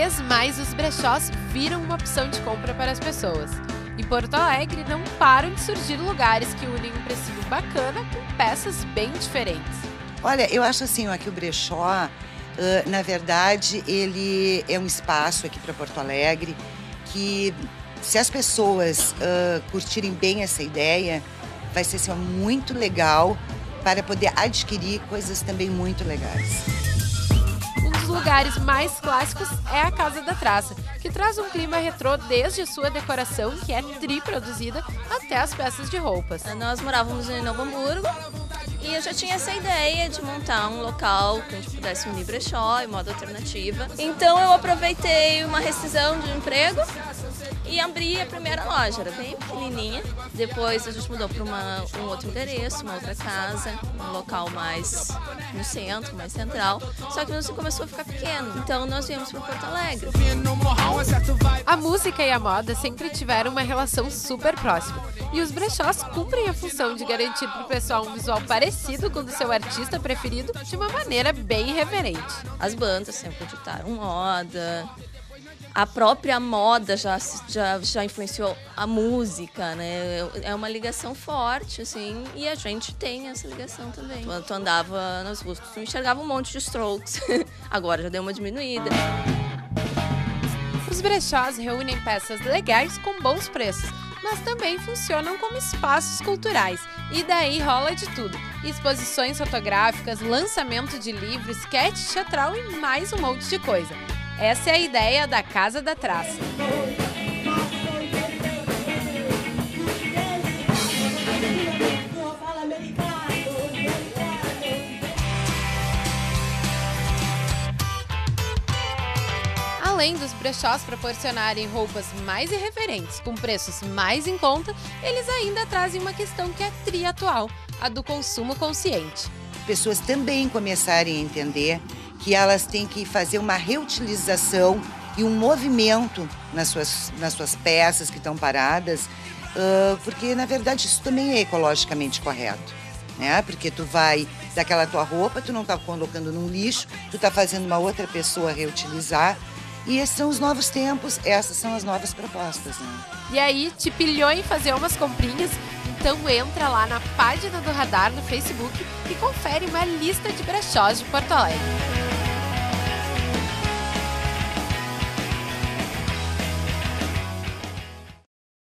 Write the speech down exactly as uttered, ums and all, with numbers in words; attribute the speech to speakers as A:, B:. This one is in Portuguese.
A: vez mais os brechós viram uma opção de compra para as pessoas. Em Porto Alegre não param de surgir lugares que unem um precinho bacana com peças bem diferentes.
B: Olha, eu acho assim, ó, que o brechó, uh, na verdade, ele é um espaço aqui para Porto Alegre que, se as pessoas uh, curtirem bem essa ideia, vai ser assim, ó, muito legal para poder adquirir coisas também muito legais.
A: Um dos lugares mais clássicos é a Casa da Traça, que traz um clima retrô desde a sua decoração, que é tri-produzida, até as peças de roupas.
C: Nós morávamos em Novo Hamburgo e eu já tinha essa ideia de montar um local que a gente pudesse unir brechó e moda alternativa. Então eu aproveitei uma rescisão de emprego e abri a primeira loja, era bem pequenininha. Depois a gente mudou para um outro endereço, uma outra casa, um local mais no centro, mais central. Só que o negócio começou a ficar pequeno, então nós viemos para Porto Alegre.
A: A música e a moda sempre tiveram uma relação super próxima. E os brechós cumprem a função de garantir para o pessoal um visual parecido com o do seu artista preferido de uma maneira bem irreverente.
C: As bandas sempre ditaram moda. A própria moda já, já, já influenciou a música, né? É uma ligação forte, assim, e a gente tem essa ligação também. Quando tu andava nas ruas, tu enxergava um monte de Strokes, agora já deu uma diminuída.
A: Os brechós reúnem peças legais com bons preços, mas também funcionam como espaços culturais, e daí rola de tudo. Exposições fotográficas, lançamento de livros, sketch teatral e mais um monte de coisa. Essa é a ideia da Casa da Traça. Além dos brechós proporcionarem roupas mais irreverentes, com preços mais em conta, eles ainda trazem uma questão que é tri-atual, a do consumo consciente.
B: Pessoas também começarem a entender que elas têm que fazer uma reutilização e um movimento nas suas, nas suas peças que estão paradas, uh, porque, na verdade, isso também é ecologicamente correto, né? Porque tu vai, daquela tua roupa, tu não está colocando no lixo, tu está fazendo uma outra pessoa reutilizar, e esses são os novos tempos, essas são as novas propostas, né?
A: E aí, te pilhou em fazer umas comprinhas? Então entra lá na página do Radar no Facebook e confere uma lista de brechós de Porto Alegre.